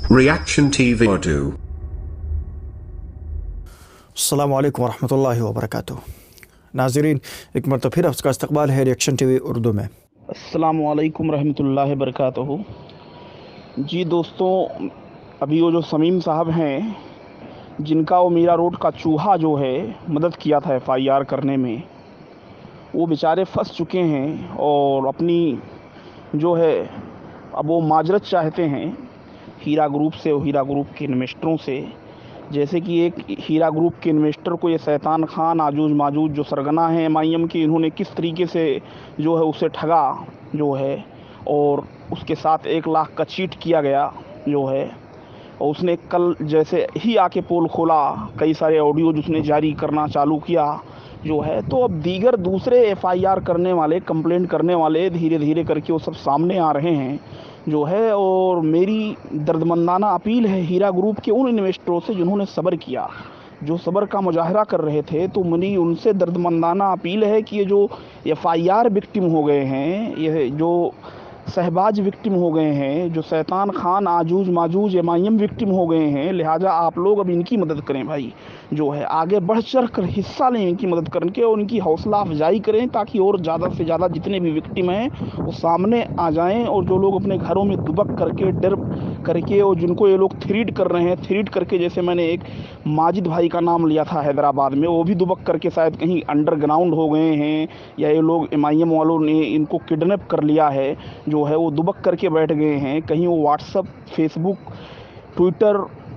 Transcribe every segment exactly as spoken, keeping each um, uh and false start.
Reaction T V Urdu. अस्सलामु अलैकुम वरहमतुल्लाहि वबरकातुहू। नाज़रीन, एक मरतबा फिर आपका इस्तकबाल है रिएक्शन टीवी उर्दू में। अस्सलामु अलैकुम रहमतुल्लाहि वबरकातुहू। जी दोस्तों, अभी वो जो समीम साहब हैं, जिनका वो मीरा रोड का चूहा जो है मदद किया था एफ आई आर करने में, वो बेचारे फंस चुके हैं और अपनी जो है अब वो माजरत चाहते हैं हीरा ग्रुप से और हीरा ग्रुप के इन्वेस्टरों से। जैसे कि एक हीरा ग्रुप के इन्वेस्टर को ये शैतान खान आजूज माजूज जो सरगना है एम आई एम के, इन्होंने किस तरीके से जो है उसे ठगा जो है, और उसके साथ एक लाख का चीट किया गया जो है। और उसने कल जैसे ही आके पोल खोला, कई सारे ऑडियो उसने जारी करना चालू किया जो है। तो अब दीगर दूसरे एफ आई आर करने वाले, कंप्लेंट करने वाले धीरे धीरे करके वो सब सामने आ रहे हैं जो है। और मेरी दर्दमंदाना अपील है हीरा ग्रुप के उन इन्वेस्टरों से जिन्होंने सब्र किया, जो सब्र का मुजाहरा कर रहे थे, तो मेरी उनसे दर्दमंदाना अपील है कि ये जो एफ आई आर विक्टिम हो गए हैं, ये जो सहबाज विक्टिम हो गए हैं, जो शैतान खान आजूज माजूज एम आई एम विक्टिम हो गए हैं, लिहाजा आप लोग अब इनकी मदद करें भाई जो है। आगे बढ़ चढ़ कर हिस्सा लें इनकी मदद करके और इनकी हौसला अफजाई करें, ताकि और ज़्यादा से ज़्यादा जितने भी विक्टिम हैं वो सामने आ जाएं। और जो लोग अपने घरों में दुबक करके, डर करके, और जिनको ये लोग थ्रीट कर रहे हैं, थ्रीट करके, जैसे मैंने एक माजिद भाई का नाम लिया था हैदराबाद में, वो भी दुबक करके शायद कहीं अंडरग्राउंड हो गए हैं, या ये लोग एम आई एम वालों ने इनको किडनैप कर लिया है जो है, वो दुबक करके बैठ गए हैं कहीं। वो व्हाट्सअप, फेसबुक, ट्विटर,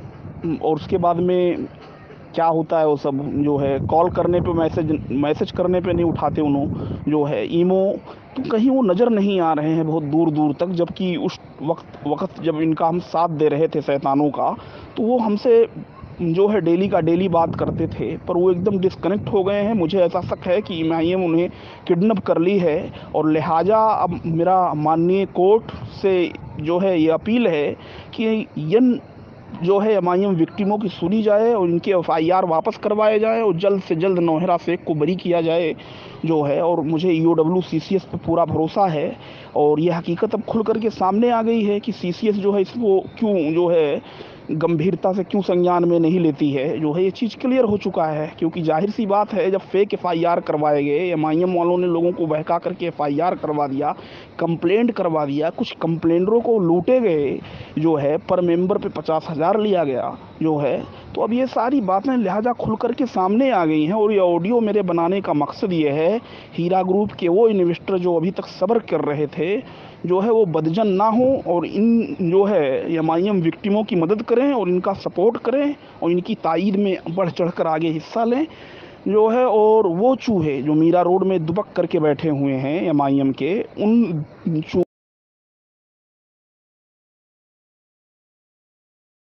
और उसके बाद में क्या होता है वो सब जो है, कॉल करने पे, मैसेज मैसेज करने पे नहीं उठाते उन्होंने जो है, ईमो, तो कहीं वो नज़र नहीं आ रहे हैं बहुत दूर दूर तक। जबकि उस वक्त वक्त जब इनका हम साथ दे रहे थे शैतानों का, तो वो हमसे जो है डेली का डेली बात करते थे, पर वो एकदम डिस्कनेक्ट हो गए हैं। मुझे ऐसा शक है कि एम आई एम उन्हें किडनैप कर ली है, और लिहाजा अब मेरा माननीय कोर्ट से जो है ये अपील है कि यन जो है एम आई एम विक्टिमों की सुनी जाए और इनके एफ आई आर वापस करवाए जाए, और जल्द से जल्द नौहेरा शेख को बरी किया जाए जो है। और मुझे ई O W C C S पे पूरा भरोसा है, और ये हकीकत अब खुल करके सामने आ गई है कि सी सी एस जो है इसको क्यों जो है गंभीरता से क्यों संज्ञान में नहीं लेती है जो है। ये चीज़ क्लियर हो चुका है, क्योंकि जाहिर सी बात है, जब फेक एफ आई आर करवाए गए, एम आई एम वालों ने लोगों को बहका करके एफ आई आर करवा दिया, कंप्लेंट करवा दिया, कुछ कंप्लेंटरों को लूटे गए जो है, पर मेंबर पे पचास हज़ार लिया गया जो है। तो अब ये सारी बातें लिहाजा खुल करके सामने आ गई हैं, और ये ऑडियो मेरे बनाने का मकसद ये है, हीरा ग्रुप के वो इन्वेस्टर जो अभी तक सब्र कर रहे थे जो है, वो बदजन ना हो, और इन जो है एम आई एम विक्टिमों की मदद करें और इनका सपोर्ट करें और इनकी तायीद में बढ़ चढ़ कर आगे हिस्सा लें जो है। और वो चूहे जो मीरा रोड में दुबक करके बैठे हुए हैं एम आई एम के, उन चू